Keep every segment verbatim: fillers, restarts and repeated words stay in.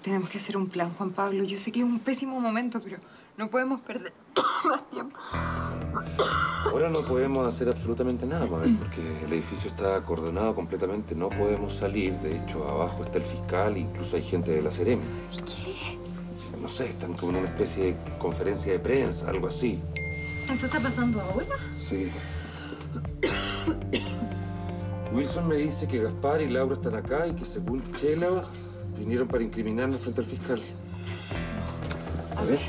Tenemos que hacer un plan, Juan Pablo. Yo sé que es un pésimo momento, pero no podemos perder más tiempo. Ahora no podemos hacer absolutamente nada, Mabel, porque el edificio está acordonado completamente. No podemos salir. De hecho, abajo está el fiscal e incluso hay gente de la Seremi. ¿Y qué? No sé, están como en una especie de conferencia de prensa, algo así. ¿Eso está pasando ahora? Sí. Wilson me dice que Gaspar y Laura están acá y que según Chela vinieron para incriminarnos frente al fiscal. A ver.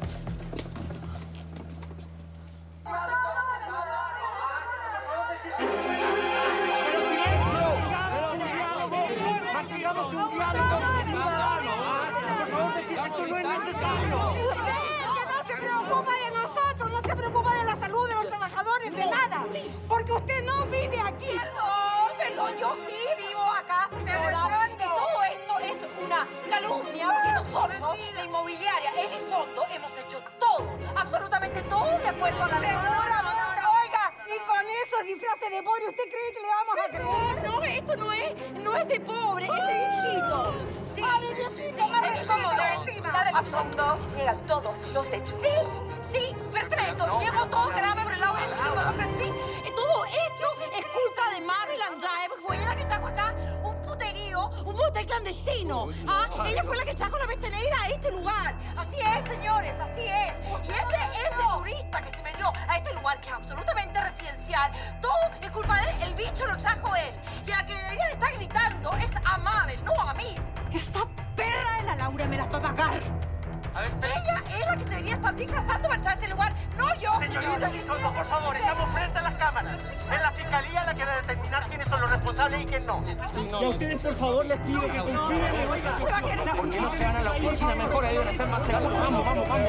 Mantengamos un diálogo ciudadano. Por favor, decir que esto no es necesario. Usted que no se preocupa de nosotros, no se preocupa de la salud de los trabajadores, de nada. Porque usted no vive aquí. Perdón, perdón, yo sí vivo acá, señora. Y todo esto es una calumnia porque nosotros, la inmobiliaria Elizondo, hemos hecho todo, absolutamente todo de acuerdo a la ley. Oiga, y con esos disfraces de pobre, ¿usted cree que le vamos a creer? No, esto no es, no es de pobre, es de viejito. Sí, ¡Ay, viejito, más es como viejito encima! a fondo llegan todos los hechos. Sí, sí, perfecto. Llegó todo grave por el lado del estómago, en fin. Todo esto es culpa de Mabel Andrade, porque fue ella la que trajo acá un puterío, un bote clandestino. ¿Ah? Ella fue la que trajo la peste negra a este lugar. Así es, señores, así es. Y ese, ese turista que se metió a este lugar, que es absolutamente residencial, todo es culpa de él. El bicho lo trajo él. Y a la que debería de estar gritando es a Mabel, no a mí. Esa perra de la Laura me las va a pagar. A ver, ella es la que se debería estar disfrazando para entrar a este lugar, no yo, Señorita Elizondo, por favor, estamos frente a las cámaras. Es la fiscalía la que debe determinar quiénes son los responsables y quién no. Y a ustedes, por favor, les pido que confíen en oiga. Se va a querer. ¿Por qué no se van a la oficina mejor? Ahí van a estar más seguros. Vamos, vamos, vamos,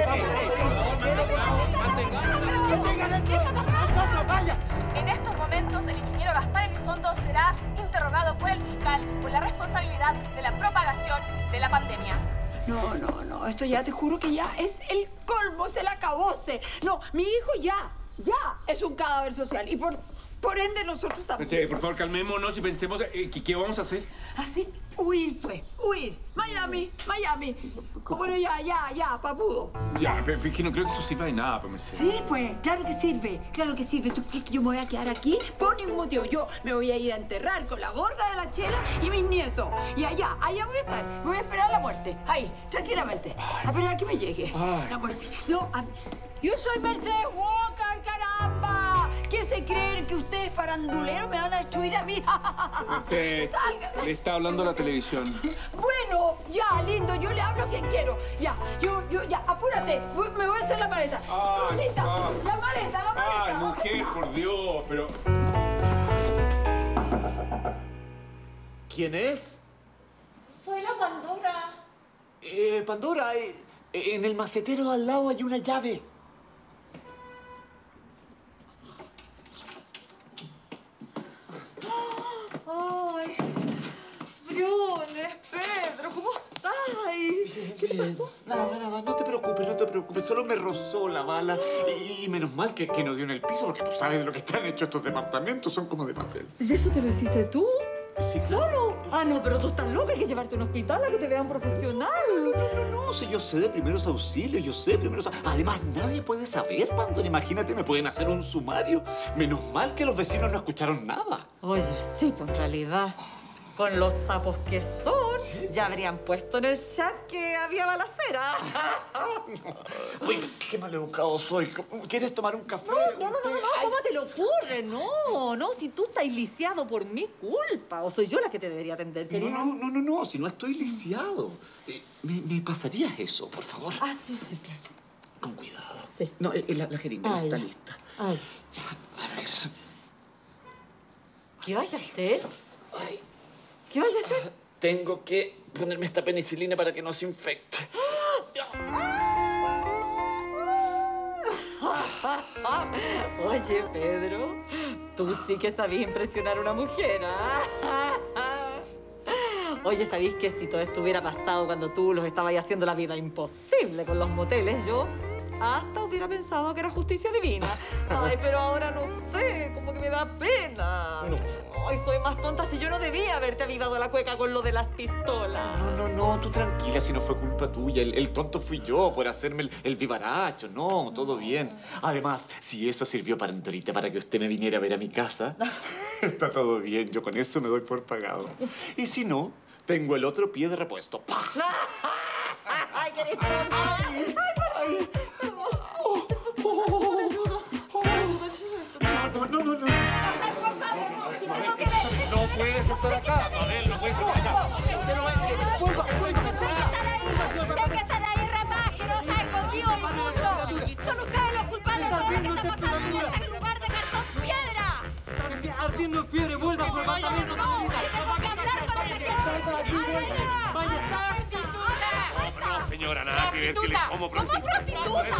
vamos. ¡Vaya! En estos momentos, el ingeniero Gaspar Elizondo será interrogado por el fiscal por la responsabilidad de la propagación de la pandemia. No, no, no, esto ya te juro que ya es el colmo, es el acabose. No, mi hijo ya, ya es un cadáver social y por, por ende nosotros también. Sí, por favor, calmémonos y pensemos eh, ¿qué, qué vamos a hacer? Así, huir pues, huir. Miami, Miami. Bueno, ya, ya, ya, papudo. Ya, pero es que no creo que eso sirva de nada, pues. Sí, pues, claro que sirve, claro que sirve. ¿Tú crees que yo me voy a quedar aquí? Por ningún motivo. Yo me voy a ir a enterrar con la gorda de la Chela y mis nietos. Y allá, allá voy a estar. Me voy a esperar la muerte. Ahí, tranquilamente. A esperar que me llegue Ay. la muerte. No, a- yo soy Mercedes Walker, caramba. ¿Qué se creen que ustedes faranduleros me van a destruir a mí? Sí, Salga. le está hablando a la televisión. Bueno, ya, lindo, yo le hablo a quien quiero. Ya, yo, yo, ya, apúrate. Voy- me voy a hacer la maleta. Ay, Rosita, ay. la maleta, la maleta. Ay, mujer, por Dios, pero... ¿Quién es? Soy la Pandora. Eh, Pandora, eh, en el macetero al lado hay una llave. Ay, Briones, Pedro, ¿cómo estás? ¿Qué te pasó? Nada, nada, no te preocupes, no te preocupes. Solo me rozó la bala. Y, y menos mal que, que no dio en el piso, porque tú sabes de lo que están hechos estos departamentos. Son como de papel. ¿Y eso te lo hiciste tú? Sí, ¿Solo? Ah, no, pero tú estás loca. Hay que llevarte a un hospital a que te vean profesional. No, no, no, si yo sé de primeros auxilios, yo sé de primeros... Además, nadie puede saber, Pandora. Imagínate, me pueden hacer un sumario. Menos mal que los vecinos no escucharon nada. Oye, sí, pues en realidad, con los sapos que son, ya habrían puesto en el chat que había balacera. Uy, qué maleducado soy. ¿Quieres tomar un café? No, no, no, no, no, ¿cómo te le ocurre? No, no, si tú estás lisiado por mi culpa, o soy yo la que te debería atender, No, querida. no, no, no, no, si no estoy lisiado. Eh, ¿me, ¿Me pasarías eso, por favor? Ah, sí, sí, claro. Con cuidado. Sí. No, eh, la, la jeringa Ah, está ya. lista. Ay, Ya, a ver. ¿qué vas a hacer? Ay, ¿Qué vas a hacer? tengo que ponerme esta penicilina para que no se infecte. Oye, Pedro, tú sí que sabías impresionar a una mujer, ¿ah? Oye, ¿sabéis que si todo esto hubiera pasado cuando tú los estabas haciendo la vida imposible con los moteles, yo hasta hubiera pensado que era justicia divina? Ay, pero ahora no sé, como que me da pena. No, Ay, soy más tonta si yo no debía haberte avivado la cueca con lo de las pistolas. No, no, no, tú tranquila, si no fue culpa tuya. El, el tonto fui yo por hacerme el, el vivaracho. No, todo bien. Además, si eso sirvió para ahorita para que usted me viniera a ver a mi casa, está todo bien. Yo con eso me doy por pagado. Y si no, tengo el otro pie de repuesto. ¡Pah! ¡Ay, qué lindo! ¡Ay, ay, No, no, no, no. No puedes estar acá. Mabel, no puedes estar acá. Usted no va a decir. Sé que están ahí ratas asquerosas escondidos en el mundo. Son ustedes los culpables de todo lo que está pasando en este lugar de cartón piedra. Ardiendo en fiebre, vuelva a su apartamento. No, tengo que hablar con esta No, señora, nada que ver que le como prostituta. ¿Cómo prostituta?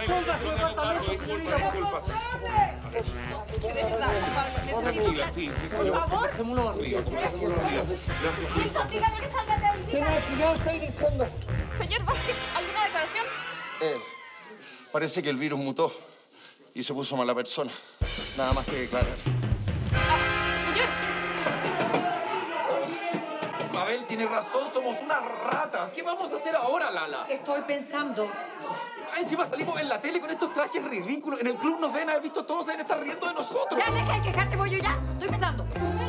De verdad, Pablo, Tranquila, sí, sí, sí. Por favor. Hacémoslo arriba, hacémoslo arriba. Gracias. Eso, dígame que salga de ahí. Señor, ¿qué estoy diciendo? Señor Vázquez, ¿alguna declaración? Eh, parece que el virus mutó y se puso mala persona. Nada más que declarar. Señor. Mabel tiene razón, somos unas ratas. ¿Qué vamos a hacer ahora, Lala? Estoy pensando. Ah, encima salimos en la tele con estos trajes ridículos. En el club nos deben haber visto todos, se deben estar riendo de nosotros. Ya, deja de quejarte, voy yo ya. Estoy pensando.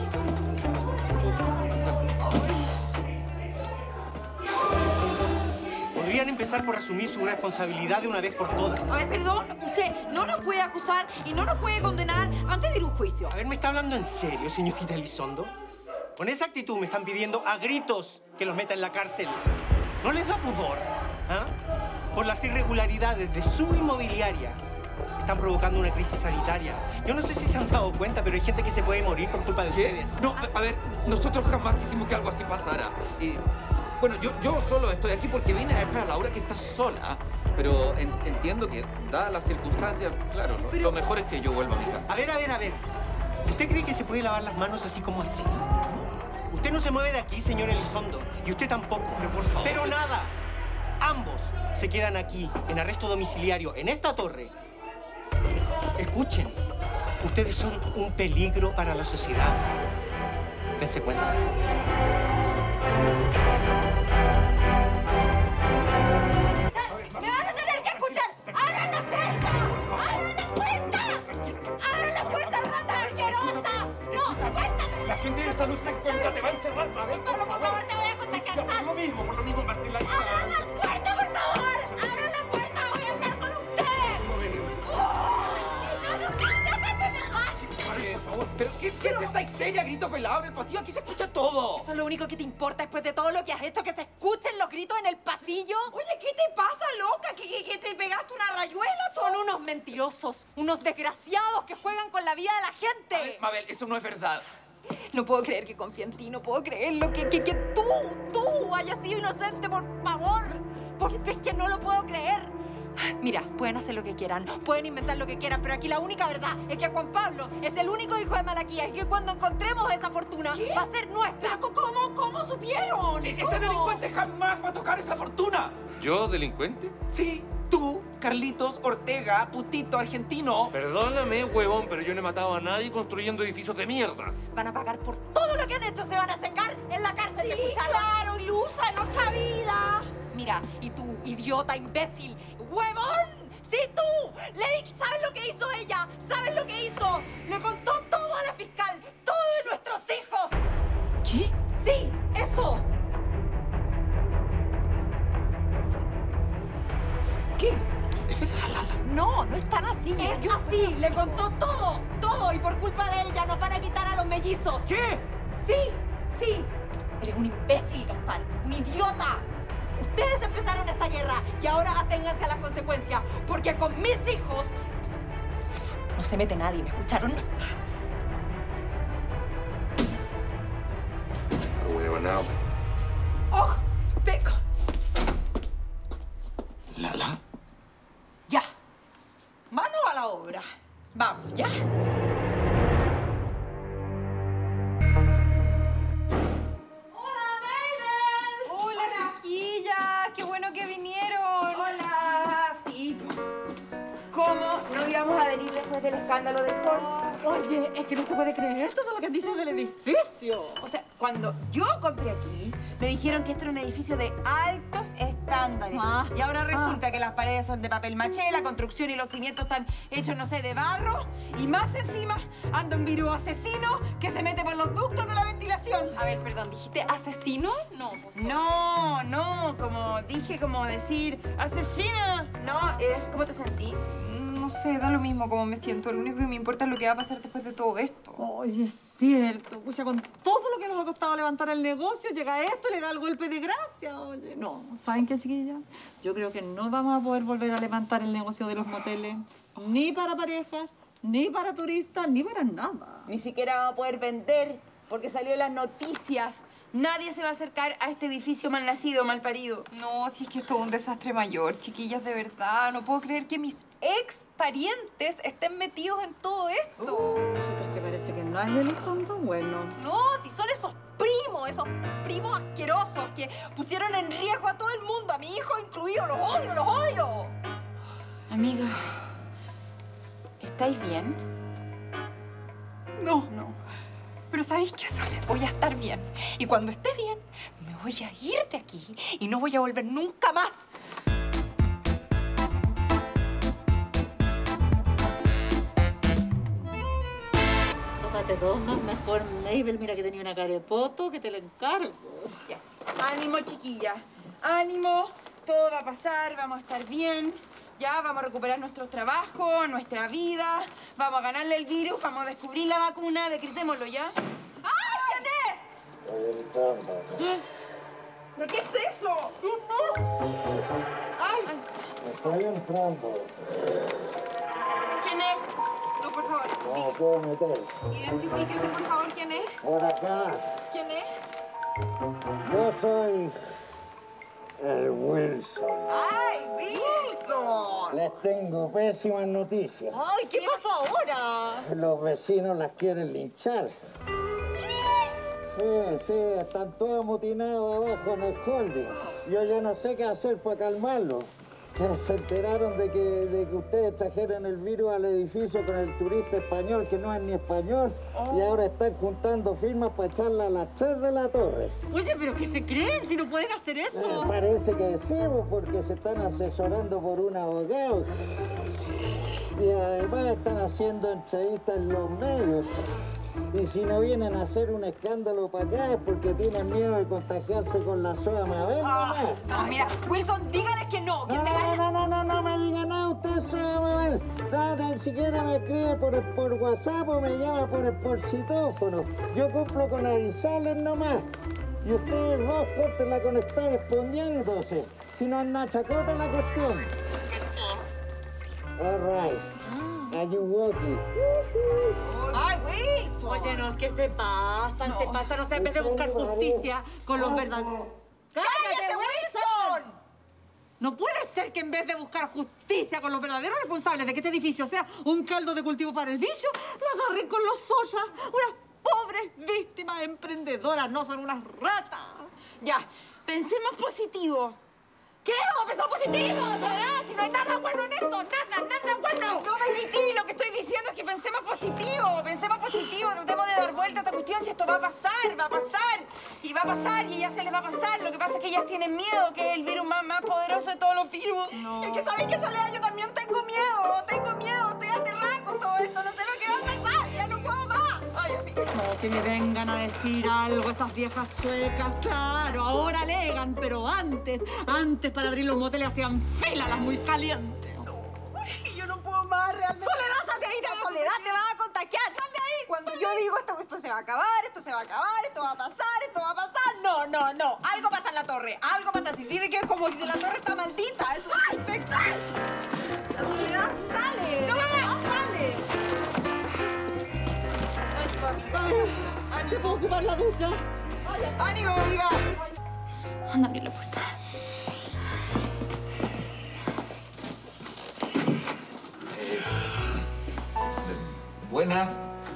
Podrían empezar por asumir su responsabilidad de una vez por todas. A ver, perdón, usted no nos puede acusar y no nos puede condenar antes de ir a un juicio. A ver, ¿me está hablando en serio, señorita Elizondo? Con esa actitud me están pidiendo a gritos que los meta en la cárcel. ¿No les da pudor? ¿Ah? Por las irregularidades de su inmobiliaria. Están provocando una crisis sanitaria. Yo no sé si se han dado cuenta, pero hay gente que se puede morir por culpa de ¿Qué? ustedes. No, a ver, nosotros jamás quisimos que algo así pasara. Y, bueno, yo, yo solo estoy aquí porque vine a dejar a Laura que está sola. Pero en- entiendo que, dadas las circunstancias, claro, lo, lo mejor es que yo vuelva a mi casa. A ver, a ver, a ver. ¿Usted cree que se puede lavar las manos así como así? Usted no se mueve de aquí, señor Elizondo. Y usted tampoco. Pero por favor. Pero nada. Ambos se quedan aquí, en arresto domiciliario, en esta torre. Escuchen. Ustedes son un peligro para la sociedad. Dense cuenta. ¡Me van a tener que escuchar! ¡Abran la puerta! ¡Abran la puerta! ¡Abran la puerta, rata asquerosa! ¡No, suéltame! La gente de salud se encuentra, te va a encerrar, Mabel, por Pero por favor, te voy a contactar. Por lo mismo, por lo mismo, Martín, la ¡Abran la puerta, por favor! ¡Abran la puerta! ¡Voy a hablar con usted! Por favor, ¿pero qué, qué es esta histeria? Grito pelado en el pasillo, aquí se escucha todo. ¿Eso es lo único que te importa después de todo lo que has hecho? ¿Que se escuchen los gritos en el pasillo? Oye, ¿qué te pasa, loca? ¿Que, que, que te pegaste una rayuela? Son unos mentirosos, unos desgraciados que juegan con la vida de la gente. A ver, Mabel, eso no es verdad. No puedo creer que confíe en ti, no puedo creerlo, que, que, que tú, tú hayas sido inocente, por favor. Porque es que no lo puedo creer. Mira, pueden hacer lo que quieran, pueden inventar lo que quieran, pero aquí la única verdad es que Juan Pablo es el único hijo de Malaquías y que cuando encontremos esa fortuna va a ser nuestra. ¿Cómo, cómo supieron? Este ¿Cómo? delincuente jamás va a tocar esa fortuna. ¿Yo, delincuente? Sí, tú, Carlitos Ortega, putito argentino. Perdóname, huevón, pero yo no he matado a nadie construyendo edificios de mierda. Van a pagar por todo lo que han hecho, se van a secar en la cárcel. Sí, ¿te escucharon? claro, ilusa en otra vida. Mira, y tú, idiota, imbécil, huevón, sí tú, le di- ¿sabes lo que hizo ella? ¿Sabes lo que hizo? Le contó todo a la fiscal, todo de nuestros hijos. ¿Qué? Sí, eso. ¿Qué? Es verdad, Lala. No, no es tan así. Es así, le contó todo, todo, y por culpa de ella nos van a quitar a los mellizos. ¿Qué? Sí, sí. Eres un imbécil, Gaspar, un idiota. Ustedes empezaron esta guerra y ahora aténganse a las consecuencias, porque con mis hijos no se mete nadie, ¿me escucharon? Huevonao. ¡Oh! ¡Peco! ¿Lala? Ya. Manos a la obra. Vamos, ya. Hola, chiquillas. Qué bueno que vinieron. Hola, sí. ¿Cómo no íbamos a venir después del escándalo del Hall? Oye, es que no se puede creer todo lo que han dicho del edificio. O sea, cuando yo compré aquí, me dijeron que esto era un edificio de altos estándares. Ah. Y ahora resulta ah. que las paredes son de papel maché, la construcción y los cimientos están hechos, no sé, de barro. Y más encima anda un virus asesino que se mete por los ductos de la ventilación. A ver, perdón, ¿dijiste asesino? No, pues... No, no, como dije, como decir asesina. No, eh, ¿cómo te sentí? No sé, da lo mismo cómo me siento. Lo único que me importa es lo que va a pasar después de todo esto. Oye, es cierto. Pucha, con todo lo que nos ha costado levantar el negocio, llega esto y le da el golpe de gracia. Oye, no. ¿Saben qué, chiquillas? Yo creo que no vamos a poder volver a levantar el negocio de los moteles. Ni para parejas, ni para turistas, ni para nada. Ni siquiera vamos a poder vender porque salió en las noticias. Nadie se va a acercar a este edificio mal nacido, mal parido. No, si es que es todo un desastre mayor, chiquillas, de verdad. No puedo creer que mis ex parientes estén metidos en todo esto. Uh, que parece que no es Elizondo bueno. No, si son esos primos, esos primos asquerosos que pusieron en riesgo a todo el mundo, a mi hijo incluido. Los odio, los odio. Amiga, ¿estáis bien? No, no. Pero ¿sabéis qué, Sole? Voy a estar bien. Y cuando esté bien, me voy a ir de aquí y no voy a volver nunca más. Tómate dos más, mejor, Mabel. Mira que tenía una cara de poto, que te la encargo. Ya. Ánimo, chiquilla. Ánimo. Todo va a pasar, vamos a estar bien. Ya, vamos a recuperar nuestros trabajos, nuestra vida. Vamos a ganarle el virus, vamos a descubrir la vacuna. Decretémoslo, ¿ya? ¡Ay! ¿Quién es? ¿Qué? ¿Pero qué es eso? ¿Quién es? ¡Ay! Estoy entrando. ¿Quién es? No, por favor. No me puedo meter. Identifíquese, por favor, ¿quién es? Por acá. ¿Quién es? Yo soy el Wilson. ¡Ay, Wilson! Les tengo pésimas noticias. ¡Ay, qué pasó ahora! Los vecinos las quieren linchar. Sí, sí, están todos amotinados abajo en el holding. Yo ya no sé qué hacer para calmarlos. Se enteraron de que, de que ustedes trajeron el virus al edificio con el turista español, que no es ni español, oh. y ahora están juntando firmas para echarla a las tres de la torre. Oye, ¿pero qué se creen si no pueden hacer eso? Eh, parece que sí, porque se están asesorando por un abogado. Y además están haciendo entrevistas en los medios. Y si no vienen a hacer un escándalo para acá es porque tienen miedo de contagiarse con la soda Mabel. Ah, no, mira, Wilson, dígales que no, que no, se vayan. No, no, no, no me diga nada usted, soda Mabel. No, ni siquiera me escribe por, por WhatsApp o me llama por el por citófono. Yo cumplo con avisarles nomás. Y ustedes dos córtenla con estar respondiéndose. Si no, no chacota la cuestión. All right. Are you walking? ¡Ay, Wilson! Oye, no, ¿qué se pasan? No. Se pasan, o sea, en vez de buscar justicia con los verdaderos... ¡Cállate, Wilson! No puede ser que en vez de buscar justicia con los verdaderos responsables de que este edificio sea un caldo de cultivo para el vicio, la agarren con los soya. Unas pobres víctimas emprendedoras, no son unas ratas. Ya, pensemos positivo. ¿Qué? ¿Vamos a pensar positivo, Soledad? Si no hay nada bueno en esto, nada, nada bueno. No me grité, lo que estoy diciendo es que pensemos positivo, pensemos positivo, tratemos de dar vuelta a esta cuestión, si esto va a pasar, va a pasar, y va a pasar, y ya se les va a pasar. Lo que pasa es que ellas tienen miedo, que es el virus más, más poderoso de todos los virus. No. Es que, ¿saben qué, Soledad? Yo también tengo miedo, tengo miedo, estoy aterrada con todo esto, no sé lo que va a pasar, ya no puedo más. Ay, amiga. No, que me vengan a decir algo esas viejas suecas, claro, ahora alegan, pero antes, antes para abrir los moteles hacían fila las muy calientes. No, yo no puedo más realmente. Soledad, sal de ahí, te, Soledad, te vas a contagiar. Sal de ahí. Cuando yo digo esto, esto se va a acabar, esto se va a acabar, esto va a pasar, esto va a pasar. No, no, no. Algo pasa en la torre, algo pasa. Si tiene que como que si la torre está maldita, eso va a infectar. La Soledad sale. No, sale. Ánimo, amiga. Ay, ¿qué puedo ocupar la ducha? Ánimo, amiga. Anda a abrir la puerta. Buenas.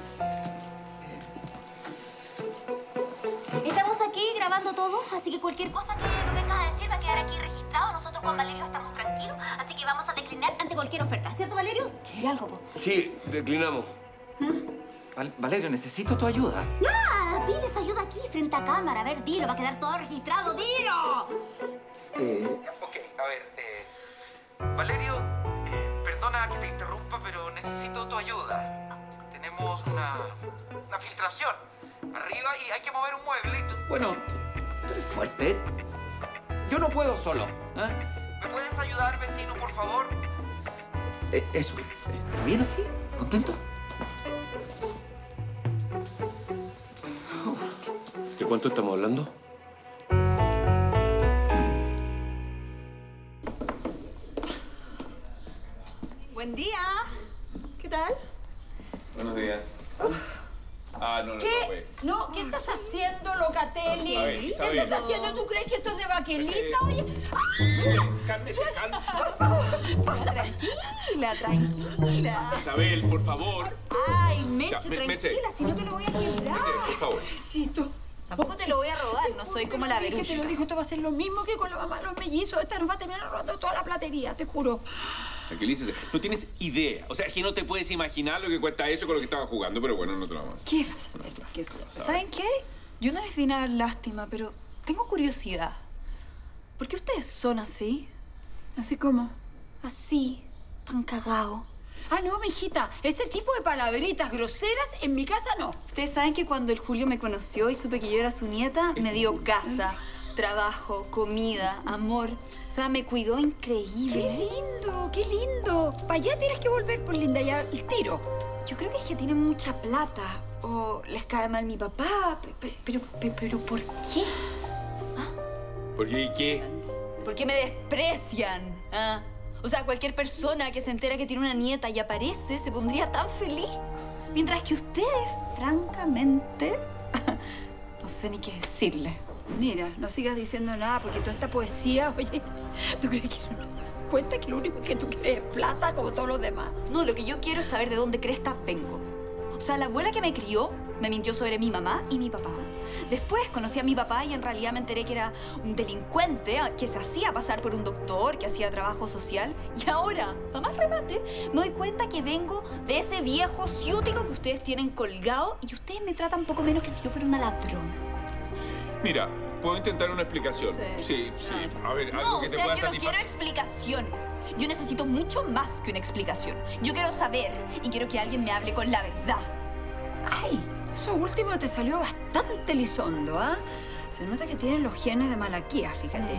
Estamos aquí grabando todo, así que cualquier cosa que nos vengas a decir va a quedar aquí registrado. Nosotros con Valerio estamos tranquilos, así que vamos a declinar ante cualquier oferta. ¿Cierto, Valerio? ¿Qué algo, po? Sí, declinamos. ¿Mm? Val- Valerio, necesito tu ayuda. ¡Ah! Pides ayuda aquí, frente a cámara. A ver, dilo, va a quedar todo registrado. ¡Dilo! Eh, ok, a ver, eh, Valerio, eh, perdona que te interrumpa, pero necesito tu ayuda. Tenemos una, una filtración arriba y hay que mover un mueble. y tú- Bueno, tú eres fuerte. Yo no puedo solo. ¿eh? ¿Me puedes ayudar, vecino, por favor? Eh, eso, ¿está bien así? ¿Contento? ¿De cuánto estamos hablando? Buen día. ¿Qué tal? Buenos días. Ah, no, no, ¿Qué? no, güey. No, ¿qué estás haciendo, Locatelli? A ver, ¿Qué Isabel. estás haciendo? ¿Tú crees que esto es de baquelita? Eh, Oye, Cálmese, cálmese. por favor, pasa. Tranquila, tranquila. Isabel, por favor. Ay, Meche, Ya, me- tranquila, Meche. si no te lo voy a quebrar. Meche, por favor. Pobrecito. Tampoco te lo voy a robar, no soy como la Que te lo Verushka. dijo, esto va a ser lo mismo que con la mamá de los mellizos. Esta nos va a terminar robando toda la platería, te juro. Tranquilícese. No tienes idea. O sea, es que no te puedes imaginar lo que cuesta eso con lo que estaba jugando, pero bueno, no te lo vamos a ¿Qué pasa? ¿Qué pasa? ¿Saben qué? Yo no les vine a dar lástima, pero tengo curiosidad. ¿Por qué ustedes son así? ¿Así cómo? Así, tan cagados. Ah, no, mijita. Ese tipo de palabritas groseras en mi casa no. Ustedes saben que cuando el Julio me conoció y supe que yo era su nieta, me dio casa, trabajo, comida, amor. O sea, me cuidó ¡Qué increíble. lindo! ¡Qué lindo! Para allá tienes que volver, por linda, ya el tiro. Yo creo que es que tienen mucha plata. O les cae mal mi papá. Pe- pe- Pero, pe- pero, ¿por qué? ¿Por qué? ¿Qué? ¿Por qué me desprecian? ¿Ah? O sea, cualquier persona que se entera que tiene una nieta y aparece se pondría tan feliz. Mientras que ustedes, francamente, no sé ni qué decirle. Mira, no sigas diciendo nada, porque toda esta poesía, oye, ¿tú crees que no nos damos cuenta que lo único que tú quieres es plata como todos los demás? No, lo que yo quiero es saber de dónde cresta vengo. O sea, la abuela que me crió me mintió sobre mi mamá y mi papá. Después conocí a mi papá y en realidad me enteré que era un delincuente que se hacía pasar por un doctor, que hacía trabajo social. Y ahora, para más remate, me doy cuenta que vengo de ese viejo ciútico que ustedes tienen colgado y ustedes me tratan poco menos que si yo fuera una ladrona. Mira, puedo intentar una explicación. Sí, sí. A ver, algo No, o que te sea, pueda yo no satisfacer. quiero explicaciones. Yo necesito mucho más que una explicación. Yo quiero saber y quiero que alguien me hable con la verdad. ¡Ay! Eso último te salió bastante lisondo, ¿ah? Se nota que tienes los genes de Malaquía, fíjate.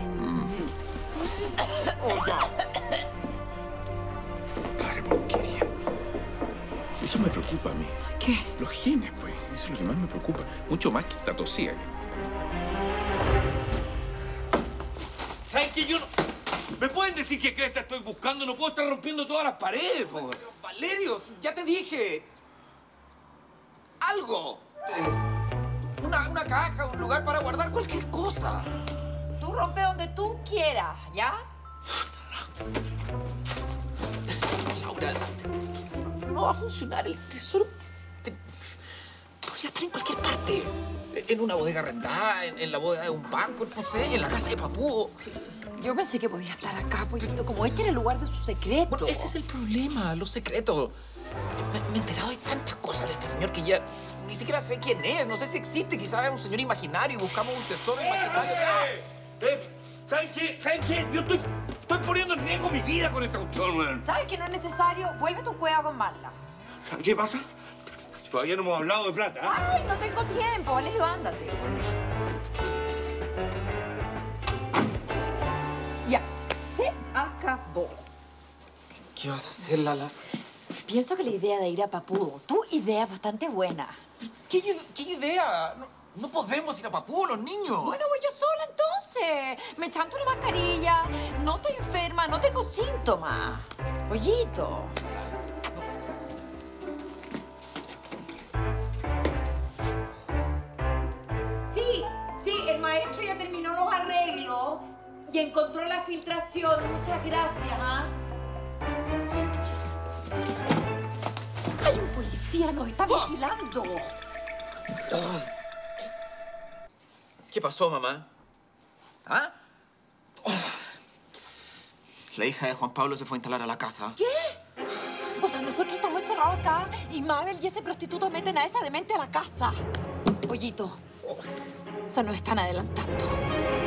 Padre, porquería. Eso me preocupa a mí. ¿Qué? Los genes, pues. Eso es lo que más me preocupa. Mucho más que esta tosía. ¿Saben qué? Yo no... ¿Me pueden decir qué cresta estoy buscando? No puedo estar rompiendo todas las paredes, po. Valerio, ya te dije. Algo. Eh, una, una caja, un lugar para guardar cualquier cosa. Tú rompe donde tú quieras, ¿ya? Laura, no va a funcionar. El tesoro te- podría estar en cualquier parte. En una bodega arrendada, en, en la bodega de un banco, no sé, en la casa de Papú. Yo pensé que podía estar acá, pollito, como este era el lugar de su secreto. Bueno, ese es el problema, los secretos. Me, me he enterado de tantas cosas de este señor que ya ni siquiera sé quién es. No sé si existe. Quizás es un señor imaginario y buscamos un tesoro imaginario. Eh, ¿Saben qué? ¿Saben qué? Yo estoy, estoy poniendo en riesgo mi vida con esta cuestión, weón. ¿Sabes que no es necesario? Vuelve a tu cueva con Marla. ¿Qué pasa? Todavía no hemos hablado de plata, ¿ah? Ay, no tengo tiempo, Valerio, ándate. Ya, se acabó. ¿Qué vas a hacer, Lala? Pienso que la idea de ir a Papúo, tu idea es bastante buena. ¿Qué, qué idea? No, no podemos ir a Papú, los niños. Bueno, voy yo sola entonces. Me chanto una mascarilla, no estoy enferma, no tengo síntomas. Pollito. Sí, sí, el maestro ya terminó los arreglos y encontró la filtración. Muchas gracias, ¿ah? Hay un policía, nos está vigilando. ¿Qué pasó, mamá? ¿Ah? Oh. La hija de Juan Pablo se fue a instalar a la casa. ¿Qué? O sea, nosotros estamos encerrados acá y Mabel y ese prostituto meten a esa demente a la casa. Pollito, se nos están adelantando.